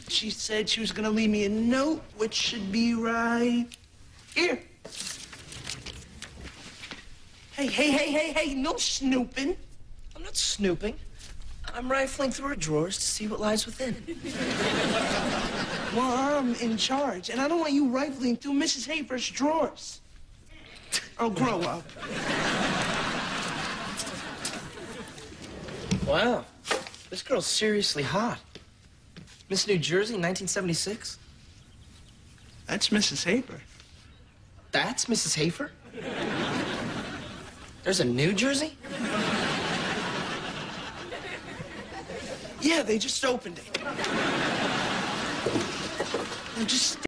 She said she was gonna leave me a note, which should be right here. Hey, no snooping. I'm not snooping. I'm rifling through her drawers to see what lies within. Well, I'm in charge, and I don't want you rifling through Mrs. Hafer's drawers. Oh, grow up. Wow, this girl's seriously hot. Miss New Jersey, 1976? That's Mrs. Hafer. That's Mrs. Hafer? There's a New Jersey? Yeah, they just opened it. Now just